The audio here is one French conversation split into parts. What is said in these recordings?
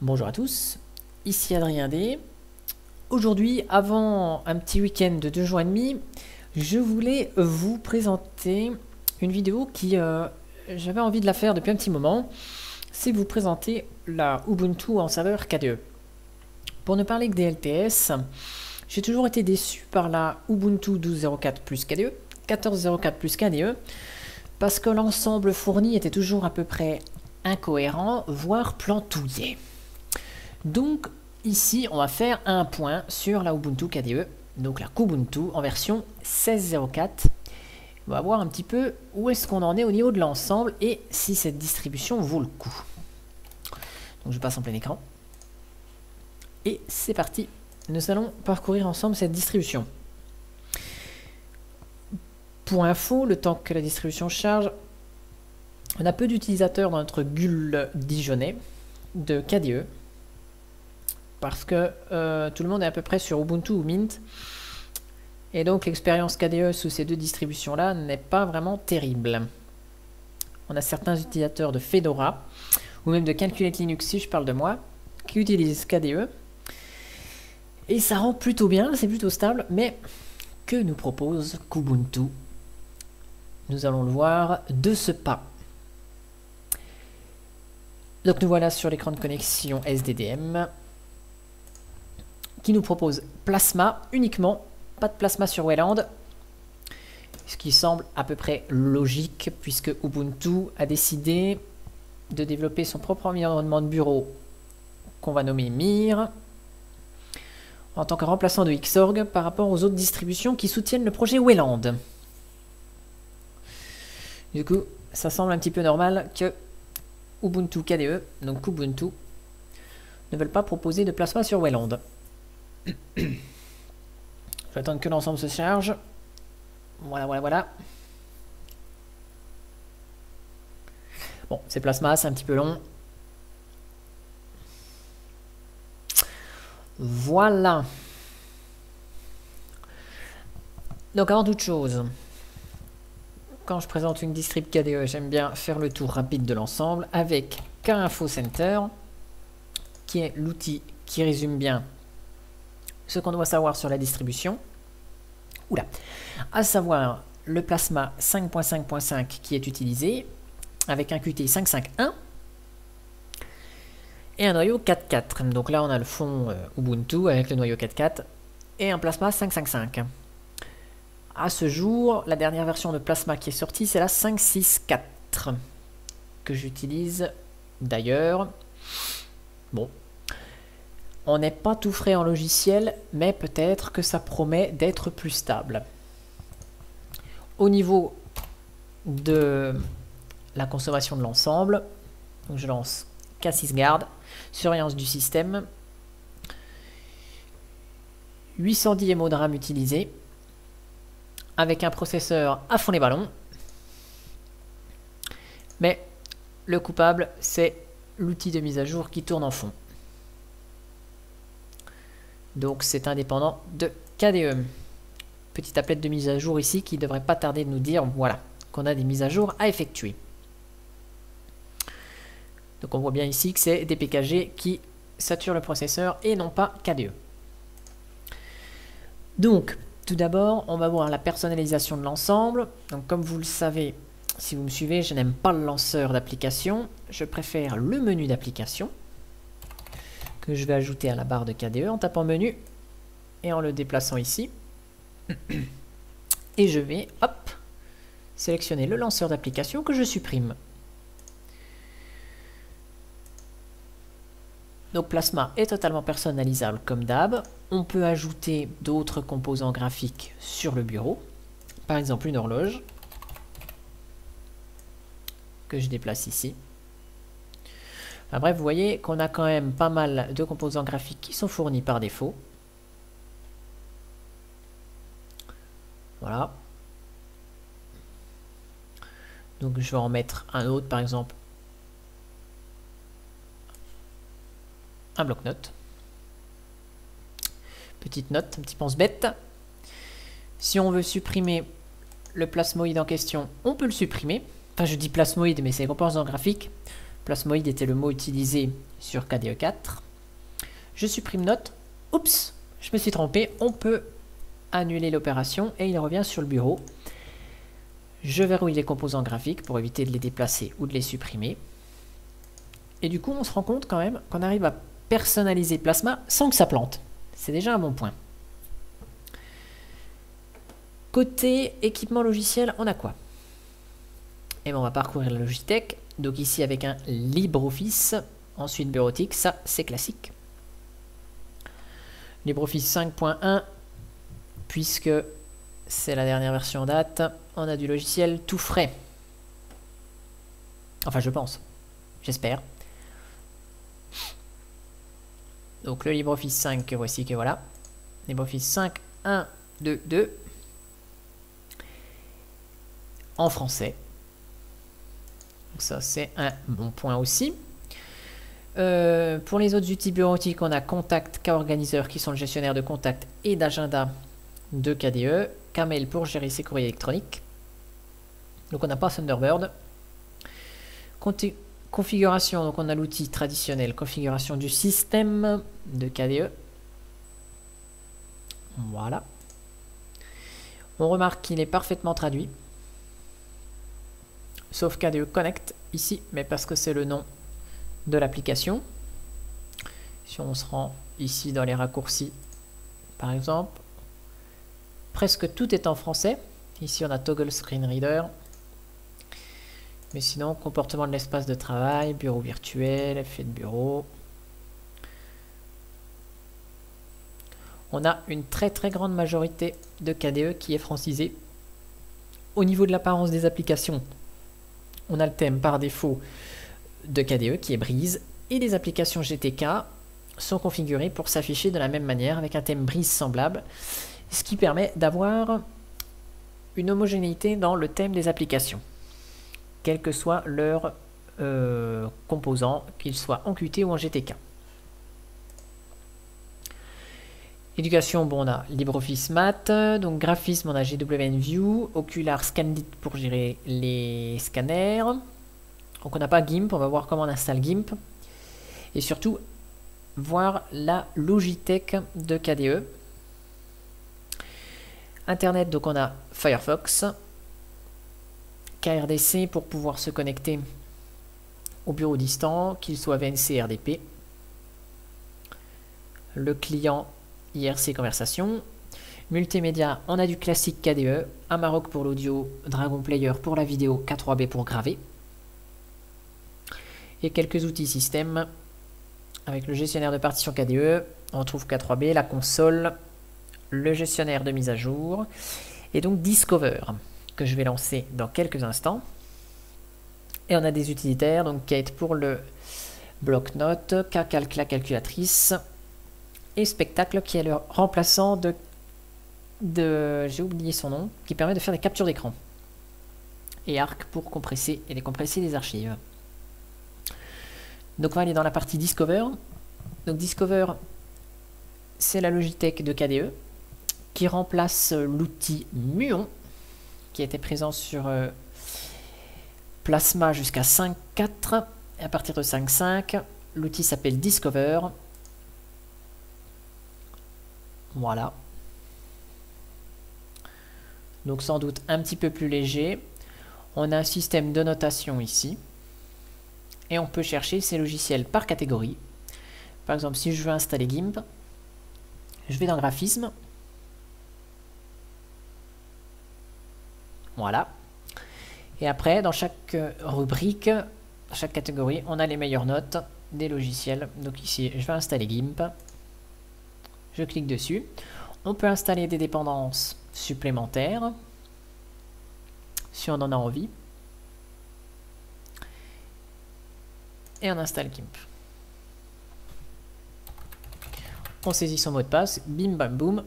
Bonjour à tous, ici Adrien D. Aujourd'hui, avant un petit week-end de 2 jours et demi, je voulais vous présenter une vidéo qui j'avais envie de la faire depuis un petit moment. C'est vous présenter la Ubuntu en serveur KDE. Pour ne parler que des LTS, j'ai toujours été déçu par la Ubuntu 12.04 plus KDE, 14.04 plus KDE, parce que l'ensemble fourni était toujours à peu près incohérent, voire plantouillé. Donc ici, on va faire un point sur la Ubuntu KDE, donc la Kubuntu en version 16.04. On va voir un petit peu où est-ce qu'on en est au niveau de l'ensemble et si cette distribution vaut le coup. Donc je passe en plein écran. Et c'est parti. Nous allons parcourir ensemble cette distribution. Pour info, le temps que la distribution charge, on a peu d'utilisateurs dans notre GUL dijonnais de KDE. Parce que tout le monde est à peu près sur Ubuntu ou Mint. Et donc l'expérience KDE sous ces deux distributions-là n'est pas vraiment terrible. On a certains utilisateurs de Fedora, ou même de Calculate Linux si je parle de moi, qui utilisent KDE. Et ça rend plutôt bien, c'est plutôt stable, mais que nous propose Kubuntu? Nous allons le voir de ce pas. Donc nous voilà sur l'écran de connexion SDDM, qui nous propose Plasma uniquement, pas de Plasma sur Wayland, ce qui semble à peu près logique puisque Ubuntu a décidé de développer son propre environnement de bureau qu'on va nommer Mir en tant que remplaçant de Xorg par rapport aux autres distributions qui soutiennent le projet Wayland. Du coup, ça semble un petit peu normal que Ubuntu KDE, donc Kubuntu, ne veulent pas proposer de Plasma sur Wayland. Je vais attendre que l'ensemble se charge. Voilà. Bon, c'est Plasma, c'est un petit peu long. Voilà. Donc avant toute chose, quand je présente une distrib KDE, j'aime bien faire le tour rapide de l'ensemble avec KInfo Center, qui est l'outil qui résume bien ce qu'on doit savoir sur la distribution, à savoir le Plasma 5.5.5 qui est utilisé, avec un Qt 5.5.1 et un noyau 4.4. Donc là on a le fond Ubuntu avec le noyau 4.4 et un Plasma 5.5.5. À ce jour, la dernière version de Plasma qui est sortie, c'est la 5.6.4 que j'utilise d'ailleurs. Bon. On n'est pas tout frais en logiciel, mais peut-être que ça promet d'être plus stable. Au niveau de la consommation de l'ensemble, je lance K6Guard, surveillance du système, 810 MO de RAM utilisé, avec un processeur à fond les ballons. Mais le coupable, c'est l'outil de mise à jour qui tourne en fond. Donc c'est indépendant de KDE. Petite applet de mise à jour ici qui ne devrait pas tarder de nous dire voilà, qu'on a des mises à jour à effectuer. Donc on voit bien ici que c'est des PKG qui saturent le processeur et non pas KDE. Donc tout d'abord on va voir la personnalisation de l'ensemble. Donc comme vous le savez, si vous me suivez, je n'aime pas le lanceur d'application. Je préfère le menu d'application, que je vais ajouter à la barre de KDE en tapant menu et en le déplaçant ici. Et je vais, hop, sélectionner le lanceur d'application que je supprime. Donc Plasma est totalement personnalisable comme d'hab. On peut ajouter d'autres composants graphiques sur le bureau. Par exemple une horloge que je déplace ici. Enfin, bref, vous voyez qu'on a quand même pas mal de composants graphiques qui sont fournis par défaut. Voilà. Donc je vais en mettre un autre, par exemple un bloc-notes. Petite note, un petit pense-bête. Si on veut supprimer le plasmoïde en question, on peut le supprimer. Enfin, je dis plasmoïde, mais c'est les composants graphiques. Plasmoïde était le mot utilisé sur KDE 4. Je supprime note. Oups, je me suis trompé. On peut annuler l'opération et il revient sur le bureau. Je verrouille les composants graphiques pour éviter de les déplacer ou de les supprimer. Et du coup, on se rend compte quand même qu'on arrive à personnaliser Plasma sans que ça plante. C'est déjà un bon point. Côté équipement logiciel, on a quoi? Et bien, on va parcourir la Logitech. Donc ici avec un LibreOffice. Ensuite bureautique, ça c'est classique. LibreOffice 5.1, puisque c'est la dernière version en date, on a du logiciel tout frais. Enfin, je pense. J'espère. Donc le LibreOffice 5 que voici, que voilà. LibreOffice 5, 1, 2, 2. En français. Donc ça, c'est un bon point aussi. Pour les autres outils bureautiques, on a Contact, K-Organizer qui sont le gestionnaire de contact et d'agenda de KDE. Kmail pour gérer ses courriers électroniques. Donc on n'a pas Thunderbird. Configuration, donc on a l'outil traditionnel, configuration du système de KDE. Voilà. On remarque qu'il est parfaitement traduit. Sauf KDE Connect ici, mais parce que c'est le nom de l'application. Si on se rend ici dans les raccourcis, par exemple, presque tout est en français. Ici on a Toggle Screen Reader. Mais sinon, comportement de l'espace de travail, bureau virtuel, effet de bureau. On a une très grande majorité de KDE qui est francisée. Au niveau de l'apparence des applications, on a le thème par défaut de KDE qui est Breeze et les applications GTK sont configurées pour s'afficher de la même manière avec un thème Breeze semblable, ce qui permet d'avoir une homogénéité dans le thème des applications, quel que soit leur composant, qu'ils soient en Qt ou en GTK. Éducation, bon, on a LibreOffice Math, donc graphisme, on a GWN View, Ocular Scandit pour gérer les scanners. Donc on n'a pas GIMP, on va voir comment on installe GIMP. Et surtout, voir la Logitech de KDE. Internet, donc on a Firefox. KRDC pour pouvoir se connecter au bureau distant, qu'il soit VNC, RDP. Le client IRC Conversation. Multimédia, on a du classique KDE, Amarok pour l'audio, Dragon Player pour la vidéo, K3B pour graver. Et quelques outils système. Avec le gestionnaire de partition KDE, on trouve K3B, la console, le gestionnaire de mise à jour, et donc Discover, que je vais lancer dans quelques instants. Et on a des utilitaires, donc Kate pour le bloc-notes, Kcalc la calculatrice, et Spectacle qui est le remplaçant de j'ai oublié son nom, qui permet de faire des captures d'écran. Et Arc pour compresser et décompresser les archives. Donc on va aller dans la partie Discover. Donc Discover, c'est la Logitech de KDE qui remplace l'outil Muon qui était présent sur Plasma jusqu'à 5.4. Et à partir de 5.5, l'outil s'appelle Discover. Voilà. Donc sans doute un petit peu plus léger. On a un système de notation ici. Et on peut chercher ces logiciels par catégorie. Par exemple, si je veux installer GIMP, je vais dans Graphisme. Voilà. Et après, dans chaque rubrique, chaque catégorie, on a les meilleures notes des logiciels. Donc ici, je vais installer GIMP. Je clique dessus. On peut installer des dépendances supplémentaires si on en a envie. Et on installe GIMP. On saisit son mot de passe, bim bam boum.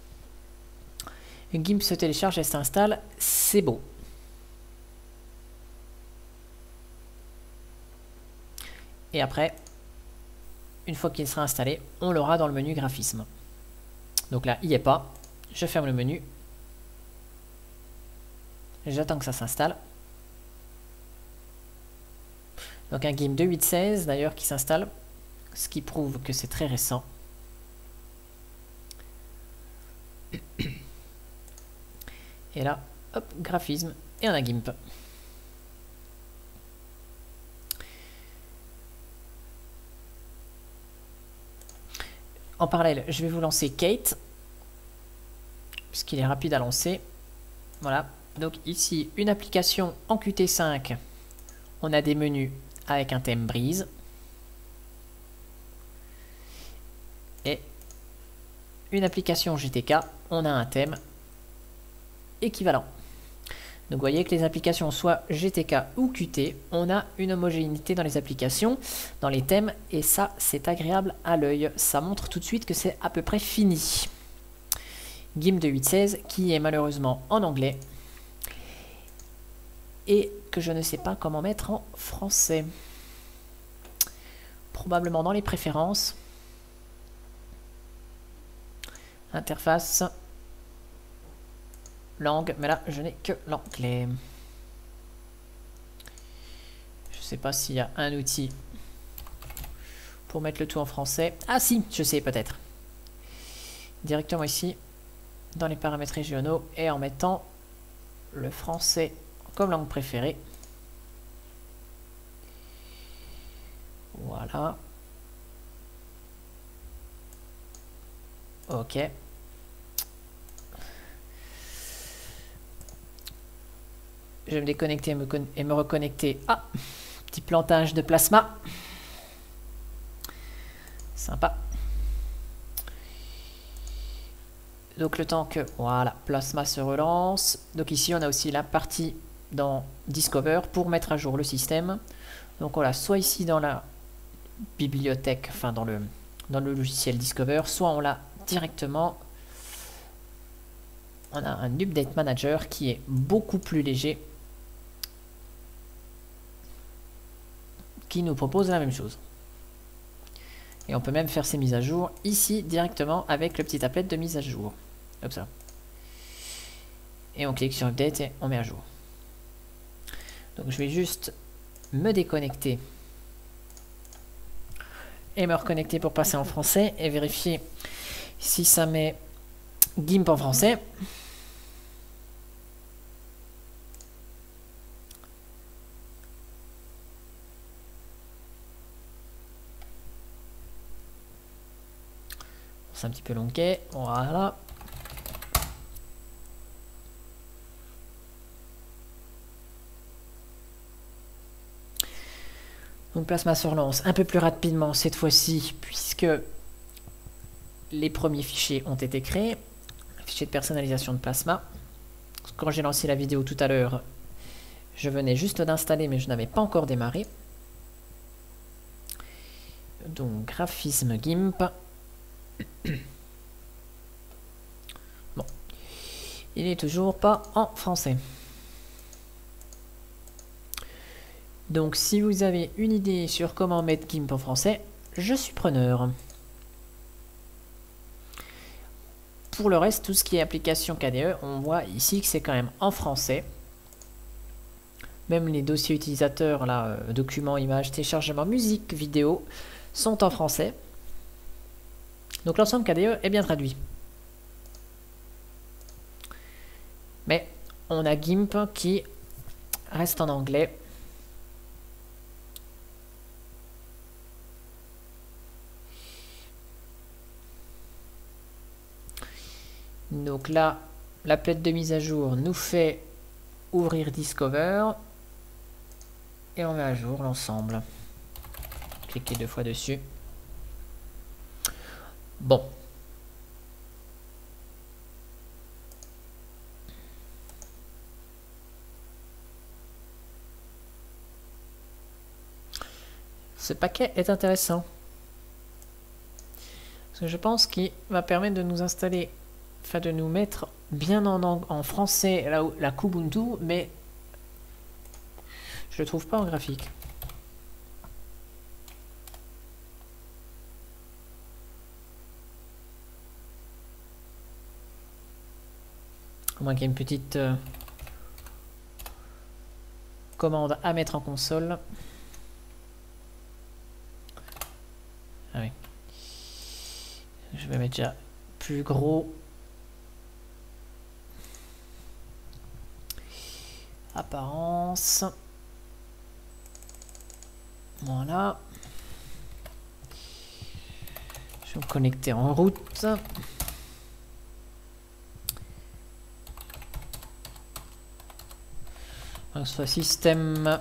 GIMP se télécharge et s'installe, c'est beau. Et après, une fois qu'il sera installé, on l'aura dans le menu graphisme. Donc là, il n'y est pas. Je ferme le menu. J'attends que ça s'installe. Donc un GIMP de 8.16 d'ailleurs qui s'installe, ce qui prouve que c'est très récent. Et là, hop, graphisme, et on a GIMP. En parallèle, je vais vous lancer Kate, puisqu'il est rapide à lancer. Voilà, donc ici, une application en Qt5. On a des menus avec un thème Breeze. Et une application GTK, on a un thème équivalent. Donc vous voyez que les applications soit GTK ou Qt, on a une homogénéité dans les applications, dans les thèmes, et ça c'est agréable à l'œil. Ça montre tout de suite que c'est à peu près fini. GIMP de 8.16 qui est malheureusement en anglais et que je ne sais pas comment mettre en français. Probablement dans les préférences. Interface. Langue, mais là je n'ai que l'anglais. Je sais pas s'il y a un outil pour mettre le tout en français. Ah si, je sais peut-être. Directement ici, dans les paramètres régionaux, et en mettant le français comme langue préférée. Voilà. Ok. Je vais me déconnecter et me reconnecter. Ah, petit plantage de plasma. Sympa. Donc le temps que, voilà, plasma se relance. Donc ici on a aussi la partie dans Discover pour mettre à jour le système. Donc on l'a soit ici dans la bibliothèque, enfin dans le logiciel Discover, soit on l'a directement. On a un Update Manager qui est beaucoup plus léger, qui nous propose la même chose. Et on peut même faire ces mises à jour ici directement avec le petit applet de mise à jour. Comme ça. Et on clique sur Update et on met à jour. Donc je vais juste me déconnecter et me reconnecter pour passer en français et vérifier si ça met GIMP en français. C'est un petit peu longuet, voilà. Donc Plasma se relance un peu plus rapidement cette fois-ci, puisque les premiers fichiers ont été créés. Fichier de personnalisation de Plasma. Quand j'ai lancé la vidéo tout à l'heure, je venais juste d'installer, mais je n'avais pas encore démarré. Donc graphisme GIMP. Bon, il n'est toujours pas en français. Donc si vous avez une idée sur comment mettre GIMP en français, je suis preneur. Pour le reste, tout ce qui est application KDE, on voit ici que c'est quand même en français. Même les dossiers utilisateurs, là, documents, images, téléchargement, musique, vidéo, sont en français. Donc l'ensemble KDE est bien traduit. Mais on a GIMP qui reste en anglais. Donc là, l'applet de mise à jour nous fait ouvrir Discover. Et on met à jour l'ensemble. Cliquez 2 fois dessus. Bon. Ce paquet est intéressant. Parce que je pense qu'il va permettre de nous installer, enfin de nous mettre bien en français la Kubuntu, mais je le trouve pas en graphique. À moins qu'il y ait une petite commande à mettre en console. Je vais mettre déjà plus gros. Apparence. Voilà. Je vais me connecter en route. Donc, soit système.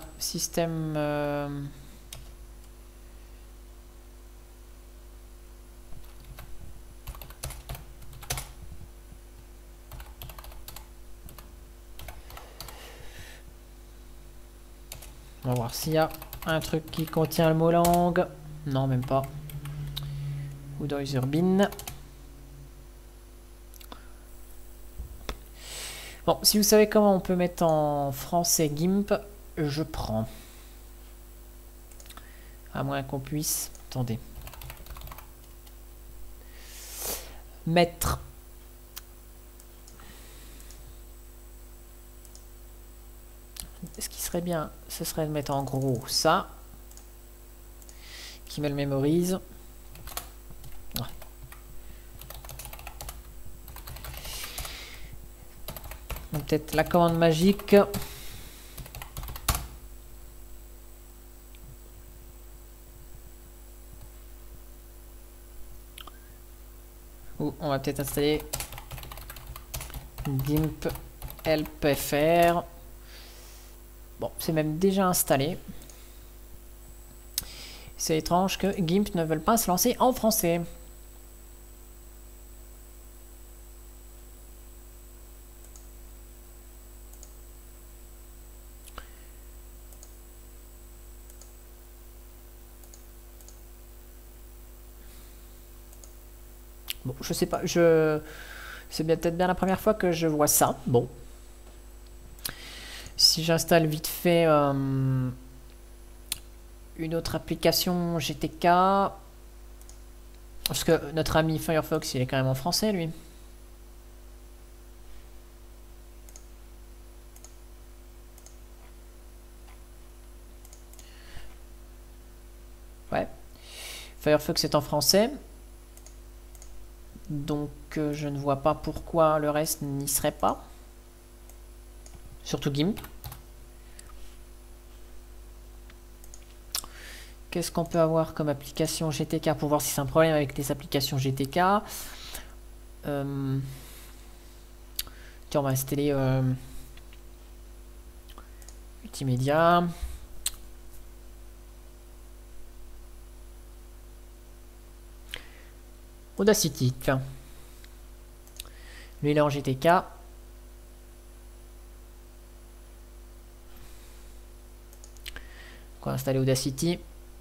On va voir s'il y a un truc qui contient le mot langue. Non, même pas. Ou dans les urbines. Bon, si vous savez comment on peut mettre en français GIMP, je prends. À moins qu'on puisse... Attendez. Mettre. Ce qui serait bien, ce serait de mettre en gros ça. Qui me le mémorise. Ouais. Peut-être la commande magique. Ou on va peut-être installer GIMP LPFR. Bon, c'est même déjà installé. C'est étrange que GIMP ne veuille pas se lancer en français. Bon, je sais pas, c'est peut-être bien la première fois que je vois ça. Bon. Si j'installe vite fait une autre application GTK, parce que notre ami Firefox, il est quand même en français, lui. Ouais. Firefox est en français. Donc je ne vois pas pourquoi le reste n'y serait pas. Surtout GIMP. Qu'est-ce qu'on peut avoir comme application GTK pour voir si c'est un problème avec les applications GTK. Tiens, on va installer multimédia. Audacity, tiens. Lui, il est en GTK. On va installer Audacity.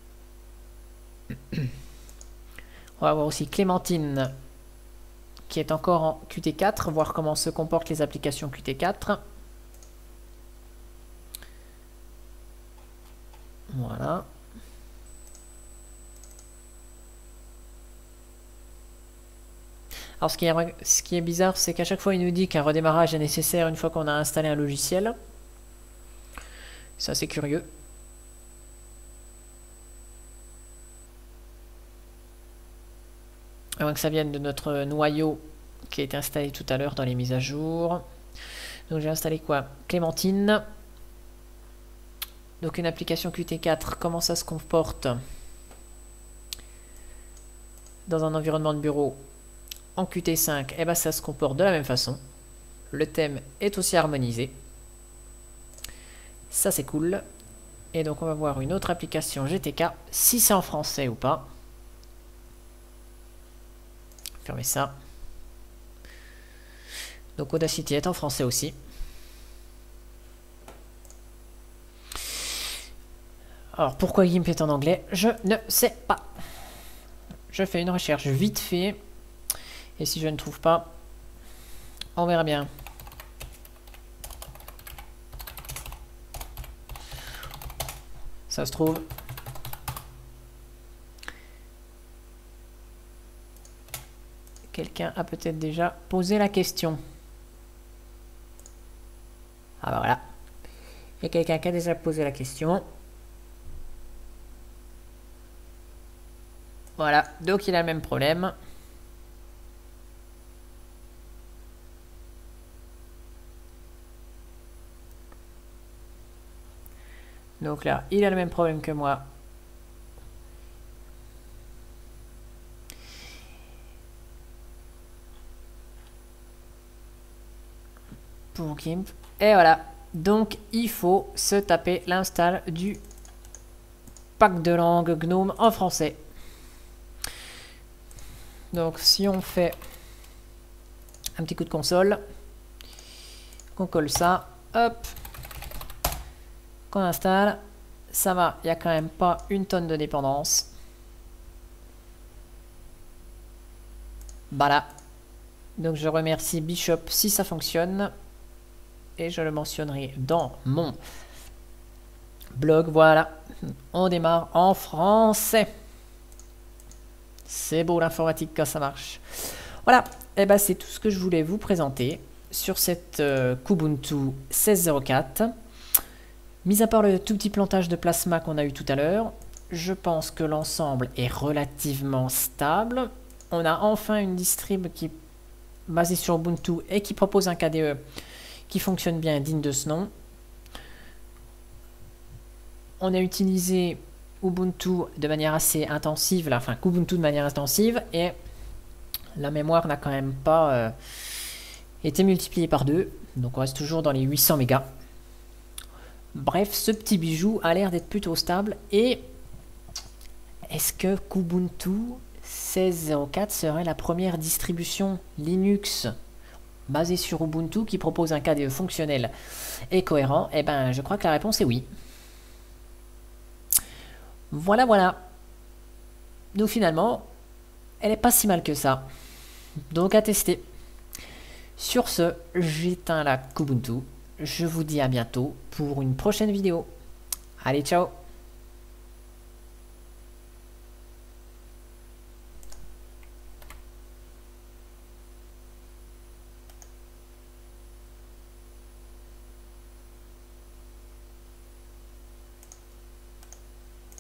On va avoir aussi Clémentine, qui est encore en Qt4, voir comment se comportent les applications Qt4. Voilà. Alors ce qui est bizarre, c'est qu'à chaque fois il nous dit qu'un redémarrage est nécessaire une fois qu'on a installé un logiciel. C'est assez curieux. À moins que ça vienne de notre noyau qui a été installé tout à l'heure dans les mises à jour. Donc j'ai installé quoi? Clémentine. Donc une application Qt4, comment ça se comporte dans un environnement de bureau en Qt5? Et bien ça se comporte de la même façon. Le thème est aussi harmonisé. Ça c'est cool. Et donc on va voir une autre application GTK, si c'est en français ou pas. Fermez ça. Donc Audacity est en français aussi. Alors pourquoi GIMP est en anglais? Je ne sais pas. Je fais une recherche vite fait. Et si je ne trouve pas, on verra bien. Ça se trouve. Quelqu'un a peut-être déjà posé la question. Ah bah voilà. Il y a quelqu'un qui a déjà posé la question. Voilà, donc il a le même problème. Donc là, il a le même problème que moi. Pour Gimp. Et voilà. Donc, il faut se taper l'install du pack de langue GNOME en français. Donc, si on fait un petit coup de console, qu'on colle ça, hop, qu'on installe, ça va, il n'y a quand même pas une tonne de dépendance. Voilà. Donc je remercie Bishop si ça fonctionne. Et je le mentionnerai dans mon blog. Voilà. On démarre en français. C'est beau l'informatique quand ça marche. Voilà. Et ben c'est tout ce que je voulais vous présenter sur cette Kubuntu 16.04. Mis à part le tout petit plantage de plasma qu'on a eu tout à l'heure, je pense que l'ensemble est relativement stable. On a enfin une distrib qui est basée sur Ubuntu et qui propose un KDE qui fonctionne bien, digne de ce nom. On a utilisé Ubuntu de manière assez intensive, enfin Kubuntu de manière intensive, et la mémoire n'a quand même pas été multipliée par 2, donc on reste toujours dans les 800 mégas. Bref, ce petit bijou a l'air d'être plutôt stable, et est-ce que Kubuntu 16.04 serait la première distribution Linux basée sur Ubuntu qui propose un KDE fonctionnel et cohérent? Eh ben, je crois que la réponse est oui. Voilà, voilà. Donc finalement, elle n'est pas si mal que ça. Donc à tester. Sur ce, j'éteins la Kubuntu. Je vous dis à bientôt pour une prochaine vidéo. Allez, ciao!